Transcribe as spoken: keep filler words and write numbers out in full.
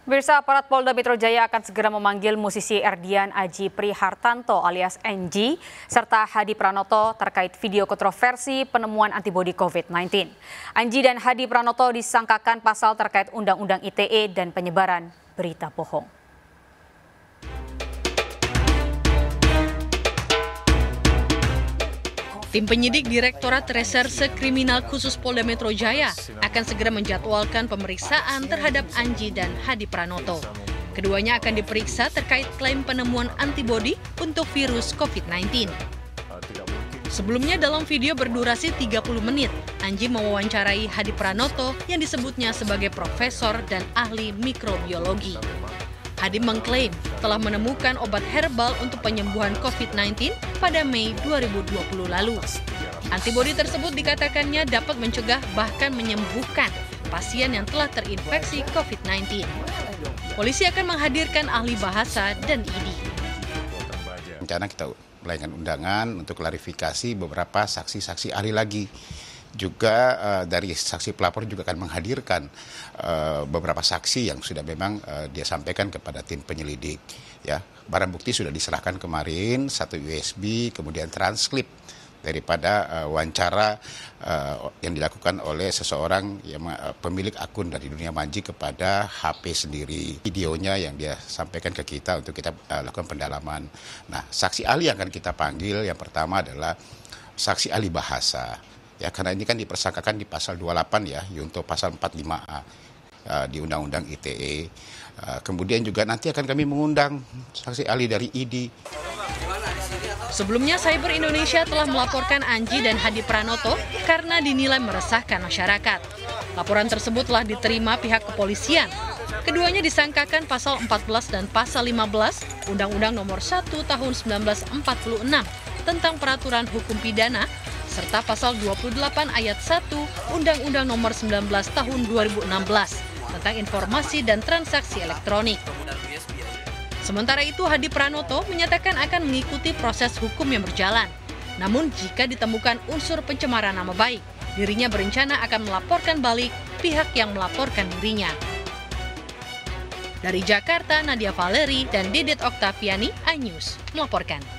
Pemirsa, aparat Polda Metro Jaya akan segera memanggil musisi Erdian Aji Prihartanto alias Enji serta Hadi Pranoto terkait video kontroversi penemuan antibodi covid sembilan belas. Anji dan Hadi Pranoto disangkakan pasal terkait Undang-Undang I T E dan penyebaran berita bohong. Tim penyidik Direktorat Reserse Kriminal Khusus Polda Metro Jaya akan segera menjadwalkan pemeriksaan terhadap Anji dan Hadi Pranoto. Keduanya akan diperiksa terkait klaim penemuan antibodi untuk virus covid sembilan belas. Sebelumnya dalam video berdurasi tiga puluh menit, Anji mewawancarai Hadi Pranoto yang disebutnya sebagai profesor dan ahli mikrobiologi. Hadi mengklaim telah menemukan obat herbal untuk penyembuhan covid sembilan belas pada Mei dua ribu dua puluh lalu. Antibodi tersebut dikatakannya dapat mencegah bahkan menyembuhkan pasien yang telah terinfeksi covid sembilan belas. Polisi akan menghadirkan ahli bahasa dan I D I. Rencana kita melayangkan undangan untuk klarifikasi beberapa saksi-saksi ahli lagi. Juga uh, dari saksi pelapor juga akan menghadirkan uh, beberapa saksi yang sudah memang uh, dia sampaikan kepada tim penyelidik. Ya, barang bukti sudah diserahkan kemarin, satu U S B, kemudian transkrip daripada uh, wawancara uh, yang dilakukan oleh seseorang yang uh, pemilik akun dari Dunia Manji kepada H P sendiri. Videonya yang dia sampaikan ke kita untuk kita uh, lakukan pendalaman. Nah, saksi ahli yang akan kita panggil yang pertama adalah saksi ahli bahasa. Ya, karena ini kan dipersangkakan di pasal dua puluh delapan ya, untuk pasal empat puluh lima A uh, di Undang-Undang I T E. Uh, kemudian juga nanti akan kami mengundang saksi ahli dari I D I. Sebelumnya, Cyber Indonesia telah melaporkan Anji dan Hadi Pranoto karena dinilai meresahkan masyarakat. Laporan tersebut telah diterima pihak kepolisian. Keduanya disangkakan pasal empat belas dan pasal lima belas Undang-Undang Nomor satu Tahun seribu sembilan ratus empat puluh enam tentang Peraturan Hukum Pidana serta pasal dua puluh delapan ayat satu Undang-Undang Nomor sembilan belas Tahun dua ribu enam belas tentang Informasi dan Transaksi Elektronik. Sementara itu, Hadi Pranoto menyatakan akan mengikuti proses hukum yang berjalan. Namun jika ditemukan unsur pencemaran nama baik, dirinya berencana akan melaporkan balik pihak yang melaporkan dirinya. Dari Jakarta, Nadia Valeri dan Didit Oktaviani, iNews melaporkan.